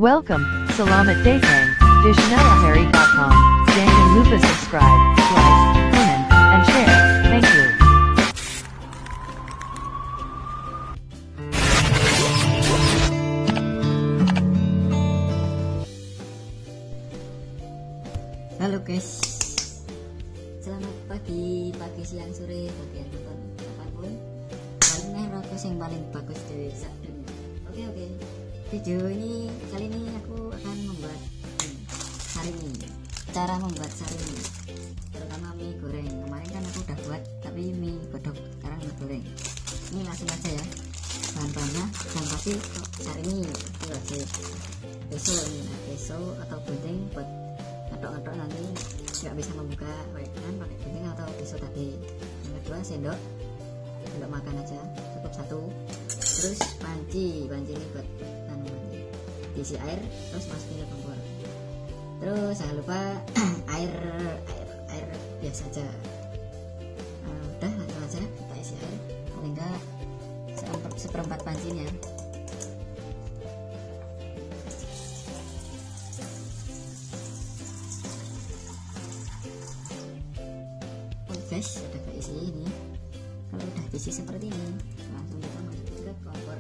Welcome, Selamat Datang, di channelahari.com. Jangan lupa subscribe, like, comment, and share. Thank you. Halo guys, selamat pagi, siang, sore, bagi yang nonton kapanpun. Kali ini rokok yang paling bagus di saat dunia. Oke. Video ini kali ini aku akan membuat sarimi. Cara membuat sarimi, terutama mie goreng. Kemarin kan aku udah buat, tapi mie godok, sekarang mie goreng. Ini langsung aja ya. Bahan-bahannya yang pasti sarimi itu wajib. Peso atau gunting buat ngetok nanti nggak bisa membuka pakai gunting atau pisau tadi. Yang kedua sendok makan aja cukup satu. Terus panci ini buat diisi air, terus masukin ke kompor. Terus jangan lupa air biasa aja. Udah langsung aja kita isi air, paling enggak seperempat pancinya. Guys, udah keisi ini. Kalau udah diisi seperti ini, langsung kita masukin ke kompor.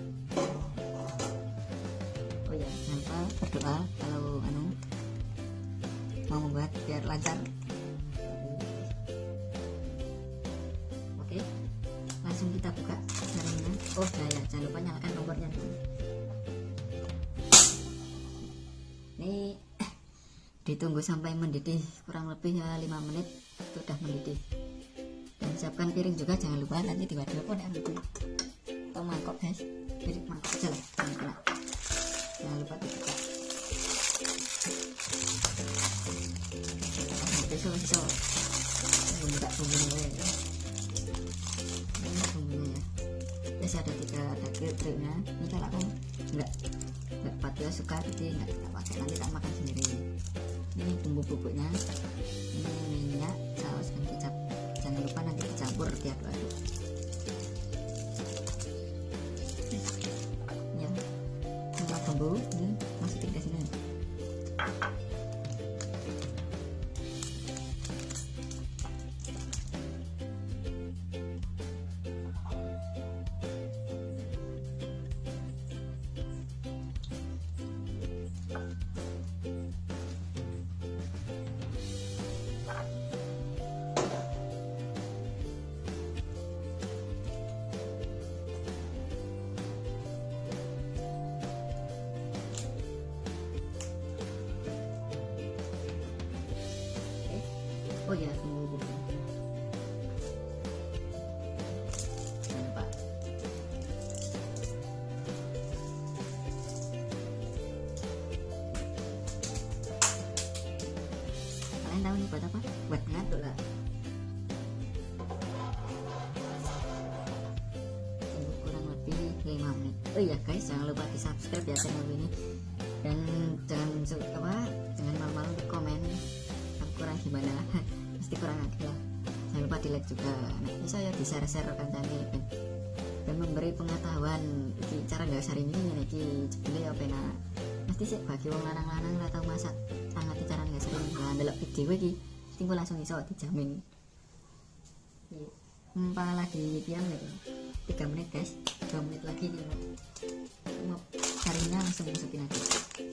Oh ya, jangan lupa berdoa kalau mau membuat biar lancar. Oke, langsung kita buka saringnya. Oh ya, jangan lupa nyalakan kompornya dulu. Ini ditunggu sampai mendidih kurang lebih 5 menit. Itu udah mendidih. Dan siapkan piring juga, jangan lupa nanti di wadah pun gitu. Atau mangkok guys, piring mangkok aja lah, jangan lupa dibuka. Pisau buka bumbunya ya. Ini bumbunya ya. Biasa ada 3 triknya. Ini kalau aku enggak patut suka, jadi enggak kita pakai, nanti tak makan sendiri. Ini bumbu-bumbunya, ini minyak, saus, dan kecap. Jangan lupa nanti dicampur diaduk-aduk ya. Semua bumbu ini masukin ke sini. Oh ya, tunggu dulu. Jangan lupa. Kalian tahu nih buat apa? Buat ngaduk lah. Tunggu kurang lebih 5 menit. Oh iya guys, jangan lupa di subscribe ya channel ini. Dan jangan malu-malu di komen kurang gimana. Mesti kurang ada lah. Jangan lupa di like juga. Nah, bisa ya di share rekan cantik dan memberi pengetahuan iki cara nggak sarimi ini iki jebule ya penak. Mesti sih bagi wong lanang-lanang ora tau masak sangat cara nggak sarimi. Nah, ndelok video iki tinggal langsung iso dijamin. Mumpang lagi diam gitu. 3 menit guys. 2 menit lagi mau sariminya langsung masukin aja.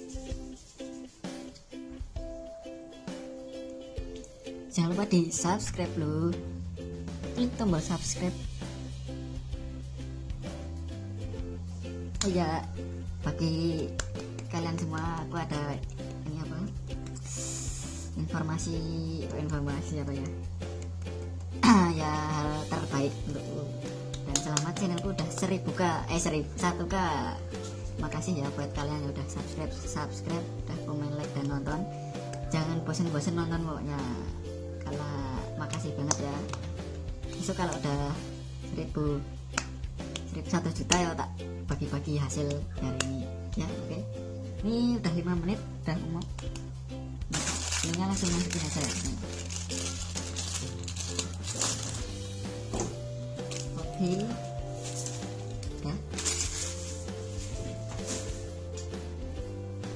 Jangan lupa di subscribe loh, klik tombol subscribe. Oh ya, bagi kalian semua aku ada ini apa, informasi apa ya ya hal terbaik untukku. Dan selamat, channelku udah 1k. Makasih ya buat kalian yang udah subscribe, udah komen, like, dan nonton. Jangan bosen-bosen nonton pokoknya. Makasih banget ya. Besok kalau udah 1 juta ya tak bagi-bagi hasil dari ini ya. Oke, ini udah 5 menit udah umum. Ini langsung masukin aja ya. Oke ya.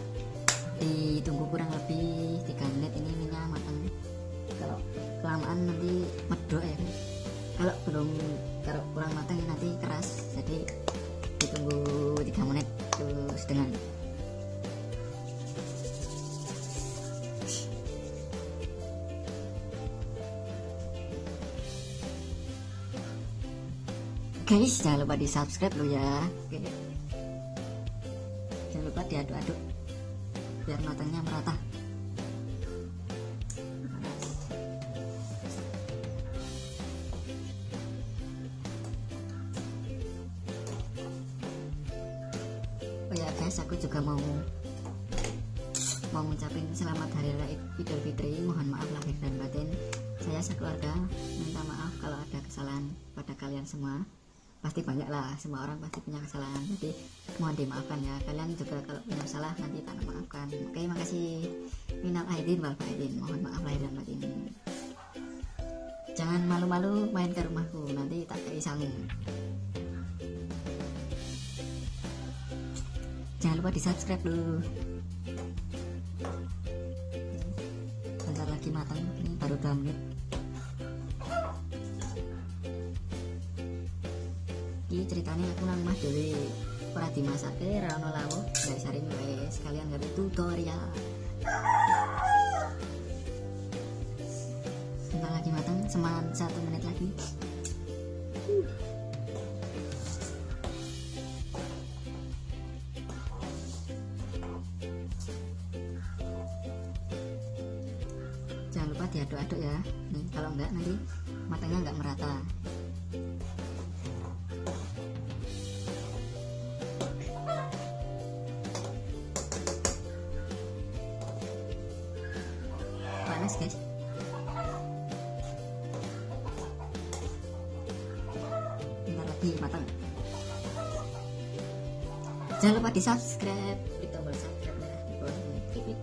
guys, jangan lupa di subscribe lo ya. Oke. Jangan lupa diaduk-aduk biar matangnya merata. Oh ya guys, aku juga mau ngucapin selamat hari raya Idul Fitri. Mohon maaf lahir dan batin. Saya sekeluarga minta maaf kalau ada kesalahan pada kalian semua. Pasti banyak lah, semua orang pasti punya kesalahan, jadi mohon dimaafkan ya. Kalian juga kalau punya salah nanti tak maafkan. Oke, makasih. Minal aidin wal faidin, mohon maaf lahir dan batin. Jangan malu-malu main ke rumahku, nanti tak kei sangu. Jangan lupa di subscribe dulu. Bentar lagi matang, ini baru 2 menit. Ini ceritanya aku nang mah dhewe ora dimasake, ora ono lawuh, gak saring wae sekalian gawe tutorial. Bentar lagi matang, seman 1 menit lagi. Jangan lupa diaduk-aduk ya. Nih, kalau enggak nanti matangnya enggak merata. Panas guys. Bentar lagi matang. Jangan lupa di subscribe, di tombol subscribe merah di bawah ini. Klik.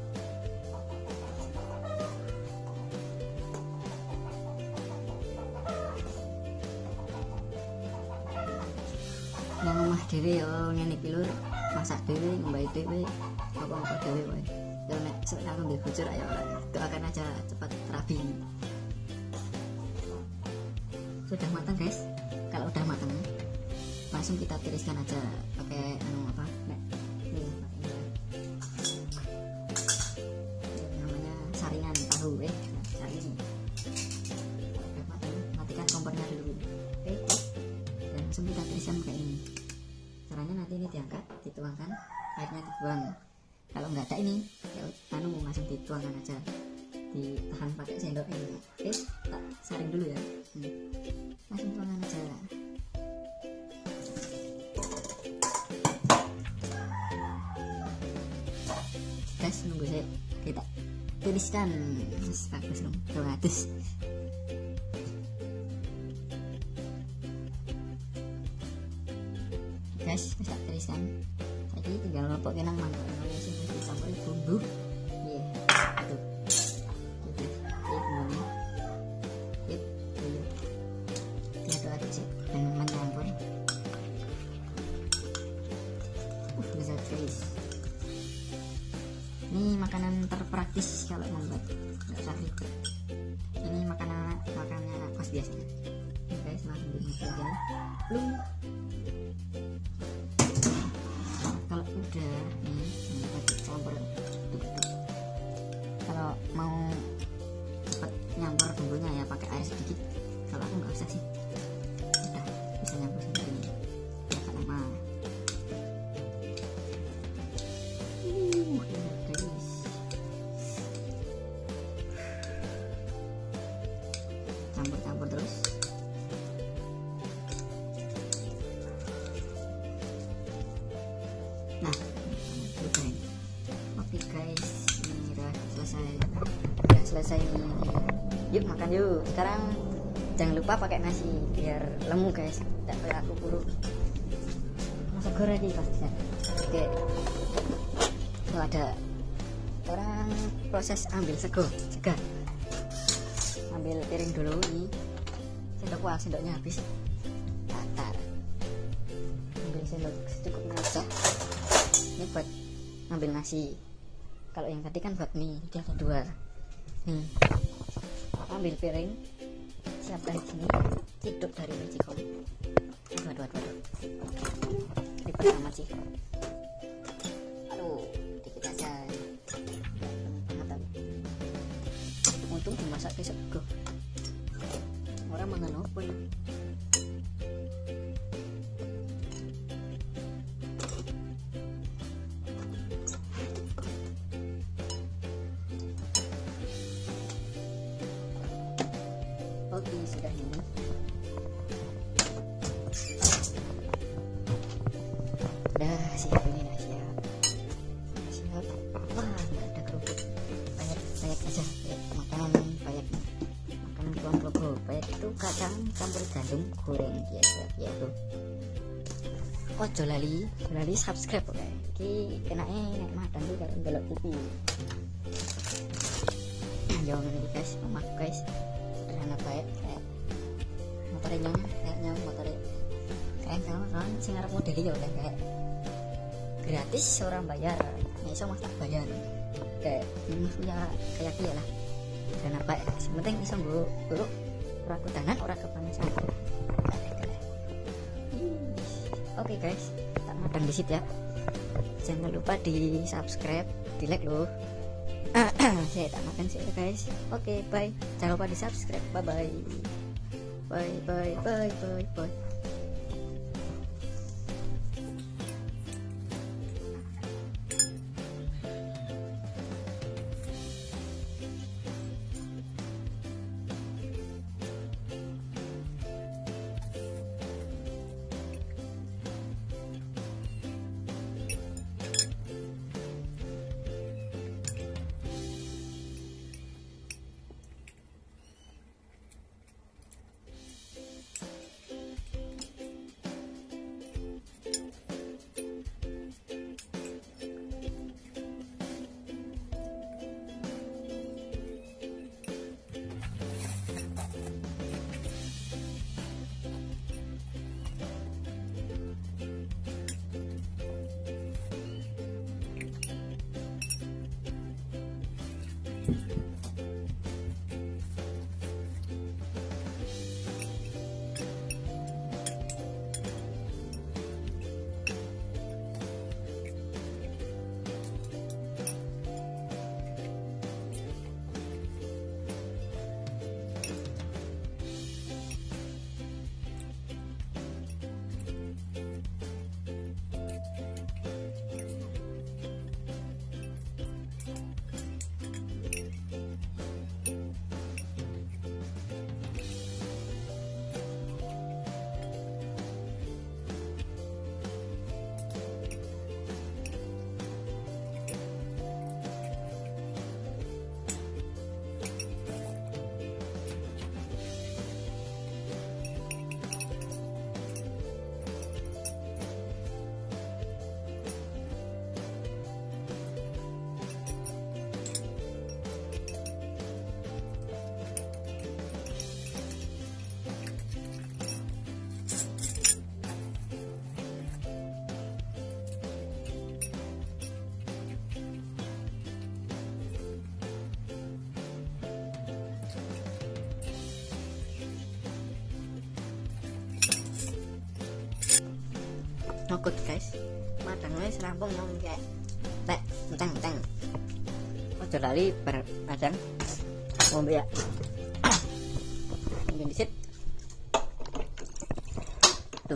Yang omah dhewe yo ngene iki lur, masak dhewe, ngombe dhewe, apa-apa dhewe wae. Ya nek aku mbek bocor ayo ora. Doakan aja cepat rabi. Sudah matang guys. Kalau udah matang langsung kita tiriskan aja pakai apa? Ini namanya saringan tahu saring. Udah matang, matikan kompornya dulu. Oke. Dan langsung kita tiriskan kayak ini. Caranya nanti ini diangkat, dituangkan, airnya dibuang. Kalau nggak ada ini ya langsung dituangkan aja, ditahan pakai sendok ini. Oke, tak saring dulu ya. Langsung tuangkan aja. Guys, nunggu saya kita tuliskan. Bagus dong, 200. Guys, bisa tuliskan. Jadi tinggal ngelopok kenang mangkok sampai bumbu. Iya, tuh. Bumbunya. Diaduk-aduk sih dan mencampur. Bisa guys. Ini makanan terpraktis kalau membuat, nggak usah ribet. Ini makanannya kos biasanya. Guys, langsung dimasukin aja. Kalau udah nih campur aduk-aduk. Kalau mau cepat nyampur bumbunya ya pakai air sedikit. Kalau aku nggak usah sih, udah bisa nyampur sendiri. Agak lama. Guys. Campur-campur terus. Nah, oke guys, ini udah selesai nih. Yuk makan yuk. Sekarang jangan lupa pakai nasi biar lemu guys. Tak kayak aku buruk. Masak goreng lagi pasti. Oke. Tuh ada orang proses ambil segar. Ambil piring dulu nih. Sendoknya habis. Tatar. Ambil sendok secukupnya aja. Ini buat ngambil nasi. Kalau yang tadi kan buat mie, dia ada 2 nih. Ambil piring, siap dari sini, ciduk dari magicom. Aduh ribet amat sih. Aduh, dikit aja. Banget. Untung dimasak ke sego. Orang mangan opo ya. sudah ini. Udah siap ini, dah siap. Wah, nggak ada kerupuk. Payek aja, makanan payek. Makanan Kulon Progo. Payek itu kacang campur gandum goreng biasa ya tuh. Ojo lali subscribe oke. Iki enake nek madan iki karo ndelok TV. Yo ngene guys, omah guys. Sederhana baik kayak motor nyong motor kayak kan sing arep model yo kayak gratis orang bayar. Nek iso mas tak bayar. Kayak ya kayak piye lah. Dan apa ya, yang penting iso nggo ora kudanan ora kepanasan. Oke guys, tak makan di situ ya. Jangan lupa di subscribe, di like loh. Saya tak makan sih guys. Oke, bye. Jangan lupa di subscribe. Bye bye. Bye. Nokut guys, matang wis rampung nyong kayak tek enteng. Ojo lali bermadang ngombe ya. Ngombe dikit. Tuh.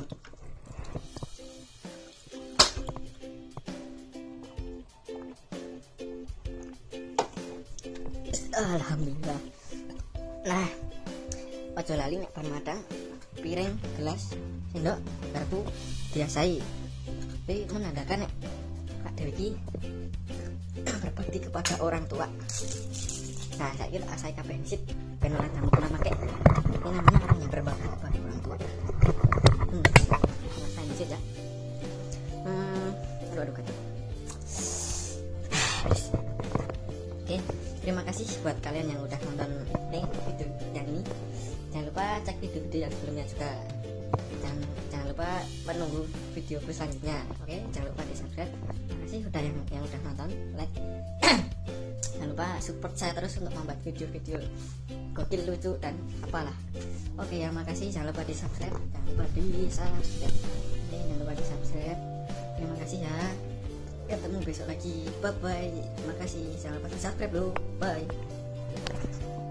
Alhamdulillah. Nah, ojo lali nek bermadang piring, gelas, sendok, garpu biasai. Tapi menandakan nek Kak Dewi berbakti kepada orang tua. Nah, saya kira asai kabeh sip ben ora tamu pernah make. Ini namanya orang yang berbakti kepada orang tua. Asai sip ya. Aduh kata. Oke, terima kasih buat kalian yang udah nonton video yang ini. Jangan lupa cek video-video yang sebelumnya juga. Jangan lupa menunggu video selanjutnya. Oke, jangan lupa di subscribe. Terima kasih udah yang udah nonton, like. Jangan lupa support saya terus untuk membuat video-video gokil, lucu dan apalah. Oke, ya makasih. Jangan lupa di subscribe. Jangan lupa di subscribe. Oke, jangan lupa di subscribe. Terima kasih ya. Ketemu besok lagi. Bye bye. Terima kasih. Jangan lupa di subscribe loh. Bye.